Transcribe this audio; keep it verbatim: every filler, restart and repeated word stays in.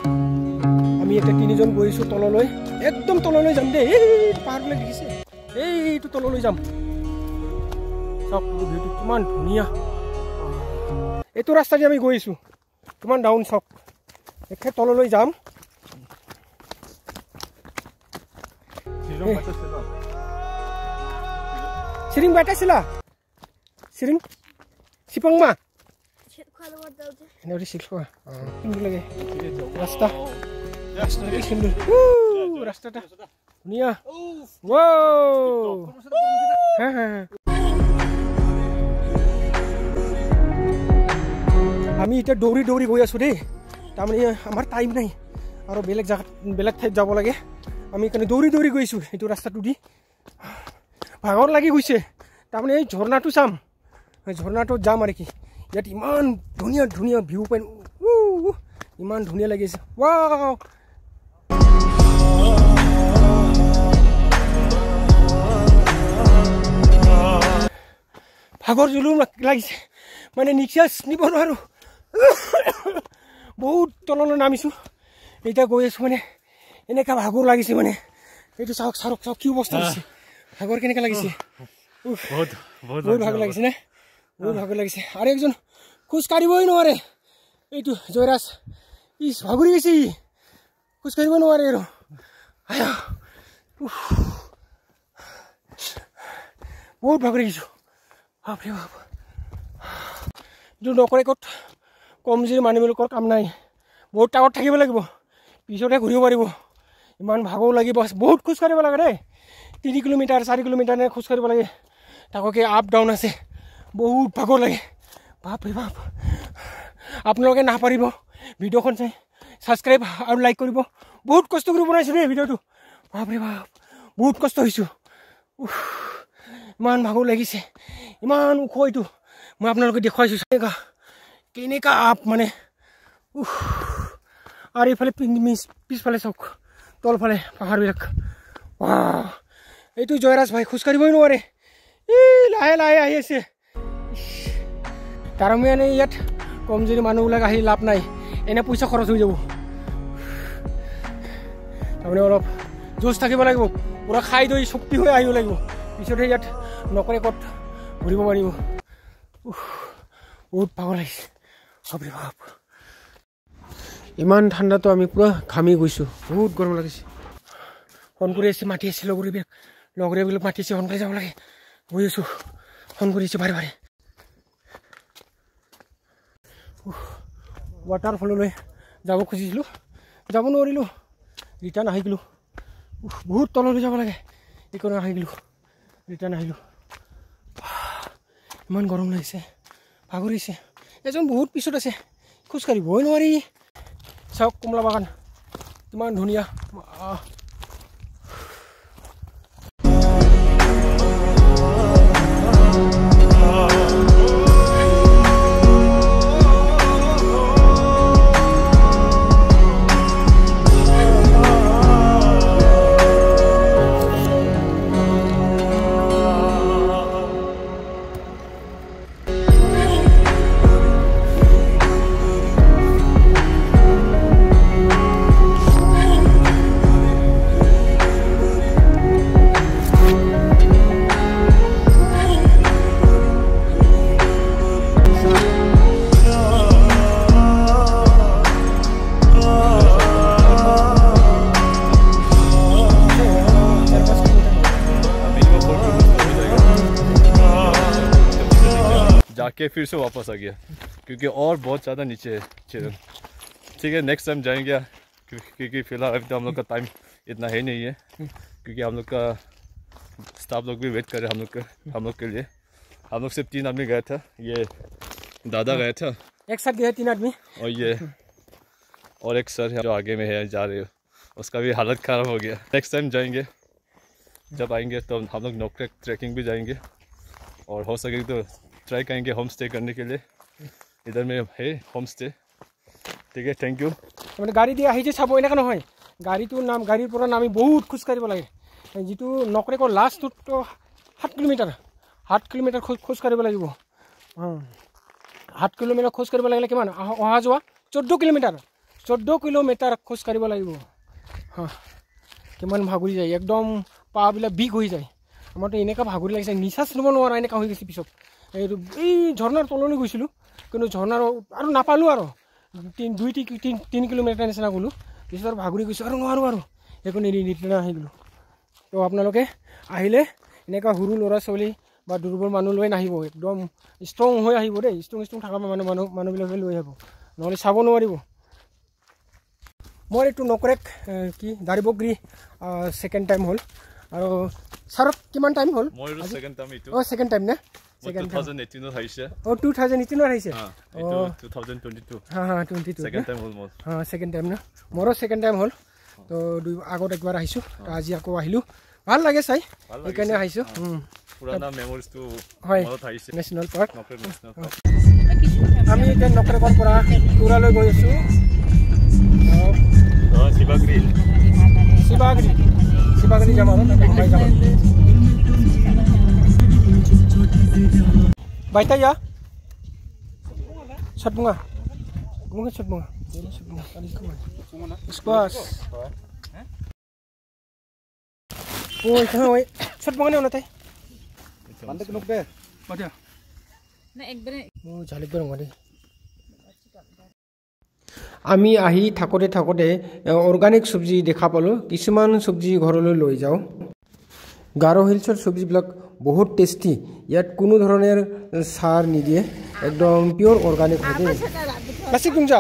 আমি এতিয়া তিনিজন গৈছোঁ তললৈ, একদম তললৈ যাম দেই। এই পাহাৰবিলাক দেখিছে, এইটো তললৈ যাম। চাওক ভিউটো কিমান ধুনীয়া। এইটো ৰাস্তা দি আমি গৈছোঁ, কিমান ডাউন চাওক। একে তললৈ যাম। Sering baca sila. Sering Sipang ma. Ini udah siklo. Ini lagi. Rasta. Rasta ini sindur. Wuh, rasta dah. Dunia. Wow. আমি এটা দৌৰি দৌৰি গৈ আছো দেই। তাৰমানে আমাৰ টাইম নাই আৰু বেলেগ জাগাত বেলেগ ঠাইত যাব লাগে। আমি কাৰণে দৌৰি দৌৰি গৈছো এইটো ৰাস্তাটো দি। ভাগৰ লাগি গৈছে। তাৰমানে এই ঝৰ্ণাটো চাম, এই ঝৰ্ণাটোত যাম আৰু কি। ইয়াত ইমান ধুনীয়া ধুনীয়া ভিউ পাই, ইমান ধুনীয়া লাগিছে। ৱাও, ভাগৰ জুলুম লাগিছে, মানে নিশ্বাস নিব নোৱাৰো। বহুত তললৈ নামিছো, এতিয়া গৈ আছো মানে এনেকা ভাগৰ লাগিছে। মানে এইটো চাওক চাওক চাওক কি অৱস্থা হৈছে, ভাগৰ কেনেকা লাগিছে। বহুত বহুত ভাগৰ লাগিছে নে, বহুত ভাগৰ লাগিছে। আৰু একজন খোজ কাঢ়িবই নোৱাৰে, এইটো জয়ৰাজ, ই ভাগৰি গৈছে, ই খোজ কাঢ়িব নোৱাৰে আৰু। বহুত ভাগৰি গৈছো, বাপৰে বাপ। এইটো নকৰে ক'ত কমজোৰি মানুহবিলাকৰ কাম নাই, বহুত টাৱাৰত থাকিব লাগিব, পিছতহে ঘূৰিব পাৰিব। ইমান ভাগৰ লাগিব, বহুত খোজ কাঢ়িব লাগে দেই। তিনি কিলোমিটাৰ চাৰি কিলোমিটাৰ নে খোজ কাঢ়িব লাগে, তাককে আপ ডাউন আছে, বহুত ভাগৰ লাগে। বাপৰে বাপ, আপোনালোকে নাপাৰিব ভিডিঅ'খন চাই ছাবস্ক্ৰাইব আৰু লাইক কৰিব। বহুত কষ্ট কৰি বনাইছোঁ দেই ভিডিঅ'টো, বাপৰে বাপ বহুত কষ্ট হৈছোঁ। ইমান ভাগৰ লাগিছে, ইমান ওখ এইটো, মই আপোনালোকে দেখুৱাইছোঁ কেনেকা কেনেকা আপ মানে। আৰু এইফালে পিছফালে চাওক তলফালে পাহাৰবিলাক। এইটো জয়ৰাজ ভাই খোজ কাঢ়িবই নোৱাৰে, ই লাহে লাহে আহি আছে। তাৰ মানে ইয়াত কমজোৰি মানুহবিলাক আহি লাভ নাই, এনে পইচা খৰচ হৈ যাব। তাৰমানে অলপ জোচ থাকিব লাগিব, পূৰা খাই দৈ শক্তি হৈ আহিব লাগিব, পিছতহে ইয়াত নকৰে ক'ত ঘূৰিব পাৰিব। বহুত ভাগৰ লাগিছে, বাপৰে বাপ। ইমান ঠাণ্ডাটো আমি পূৰা ঘামি গৈছোঁ, বহুত গৰম লাগিছে। ফোন কৰি আছে, মাতি আছে লগৰীবিলাক, লগৰীবিলাক মাতি আছে, সোনকালে যাব লাগে। গৈ আছোঁ, ফোন কৰি আছে বাৰে বাৰে। ৱাটাৰফললৈ যাব খুজিছিলোঁ, যাব নোৱাৰিলোঁ, ৰিটাৰ্ণ আহি গ'লোঁ। বহুত তললৈ যাব লাগে, এইকাৰণে আহি গ'লোঁ, ৰিটাৰ্ণ আহিলোঁ। ইমান গৰম লাগিছে, ভাগৰিছে। এজন বহুত পিছত আছে, খোজকাঢ়িবই নোৱাৰি। চাওক কমলা বাগান কিমান ধুনীয়া। जाके फिर से वापस आ गया क्योंकि और बहुत ज़्यादा नीचे है चरण। ठीक है, नेक्स्ट टाइम जाएंगे क्योंकि फ़िलहाल अभी तो हम लोग का टाइम इतना है नहीं है, क्योंकि हम लोग का स्टाफ लोग भी वेट कर रहे हैं हम लोग का हम लोग के लिए। हम लोग सिर्फ तीन आदमी गए थे, ये दादा गए थे एक साथ गए तीन आदमी, और ये और एक सर जो आगे में है जा रहे हो, उसका भी हालत ख़राब हो गया। नेक्स्ट टाइम जाएंगे, जब आएंगे तो हम लोग नोकरेक ट्रैकिंग भी जाएंगे और हो सके तो ट्राई करेंगे होम स्टे करने के लिए। इधर में है होम स्टे। ठीक है, थैंक यू। মানে গাড়ী দি আহি যে চাব এনেকুৱা নহয়, গাড়ীটোৰ নাম গাড়ীৰ পৰা নামি বহুত খোজ কাঢ়িব লাগে। যিটো নকৰেকৰ লাষ্টটো সাত কিলোমিটাৰ সাত কিলোমিটাৰ খোজ খোজ কাঢ়িব লাগিব। সাত কিলোমিটাৰ খোজ কাঢ়িব লাগিলে কিমান অহা যোৱা চৈধ্য কিলোমিটাৰ চৈধ্য কিলোমিটাৰ খোজ কাঢ়িব লাগিব হা কিমান ভাগৰি যায় একদম পাবিলাক বিষ হৈ যায় আমাৰতো এনেকুৱা ভাগৰি লাগিছে নিশ্বাস ল'ব নোৱাৰা এনেকুৱা হৈ গৈছে পিছত এইটো এই ঝৰ্ণাৰ তললৈ গৈছিলোঁ কিন্তু ঝৰ্ণাৰ আৰু নাপালোঁ আৰু তিনি দুই তিনি কিলোমিটাৰ নিচিনা গ'লোঁ পিছত আৰু ভাগৰি গৈছোঁ আৰু নোৱাৰোঁ আৰু একো নিদি নিদিনা আহি গ'লোঁ তো আপোনালোকে আহিলে এনেকুৱা সৰু ল'ৰা ছোৱালী বা দুৰ্বল মানুহ লৈ নাহিব একদম ষ্ট্ৰং হৈ আহিব দেই ষ্ট্ৰং ষ্ট্ৰং থকা মানুহ মানুহ মানুহবিলাকে লৈ আহিব নহ'লে চাব নোৱাৰিব মই এইটো নকৰেক কি দাৰিবগৰি ছেকেণ্ড টাইম হ'ল আৰু ছাৰক কিমান টাইম হ'ল অঁ ছেকেণ্ড টাইম নে ছেকেণ্ড twenty eighteen ত আহিছে অঁ টু থাউজেণ্ড এইটিনত আহিছে এইটো twenty twenty-two হা হা টুৱেণ্টি টু ছেকেণ্ড টাইম হ'ল মোৰ হা ছেকেণ্ড টাইম না মোৰো ছেকেণ্ড টাইম হ'ল তো দুই আগত একবাৰ আহিছোঁ আজি আকৌ আহিলোঁ ভাল লাগে চাই সেইকাৰণে আহিছোঁ পুৰণা মেমৰিজটো হয় মনত আহিছে নেশ্যনেল পাৰ্ক আমি এতিয়া নকৰেকৰ পৰা তুৰালৈ গৈ আছোঁ শিৱাগিৰি শিৱাগিৰি শিৱাগিৰি যাম আৰু সোমাই যাম বাইতা ya Sotbunga bunga sotbunga sotbunga squash oi kah oi sotbunga ne onate mandek nuk de madia na ekbare oh jalik barang mari আমি আহি থাকোতে থাকোতে অৰ্গানিক সবজি দেখা পালো কিছুমান সবজি ঘৰলৈ লৈ যাও গাৰো হিলছৰ সবজিবিলাক বহুত টেস্টি ইয়াত কোনো ধৰণৰ সাৰ নিদিয়ে একদম পিওর অর্গানিক হয় দেই কাছি কুঞ্জা